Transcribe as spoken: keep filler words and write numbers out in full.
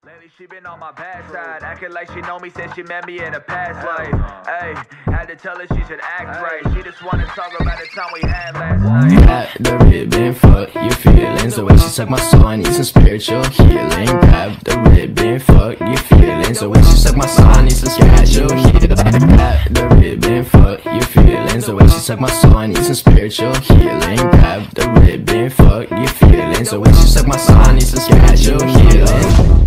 Lately she been on my bad side, acting like she know me since she met me in a past life. Ayy, had to tell her she should act right. She just wanna talk about the time we had last night. Grab the ribbon, fuck your feelings. The way she suck my soul, I need some spiritual healing. Grab the ribbon, fuck your feelings. The way she suck my soul, I need some spiritual healing. Grab the ribbon, fuck your feelings. The way she suck my soul, I need some spiritual healing. Grab the ribbon, fuck your feelings. The way she suck my soul, I need some spiritual healing.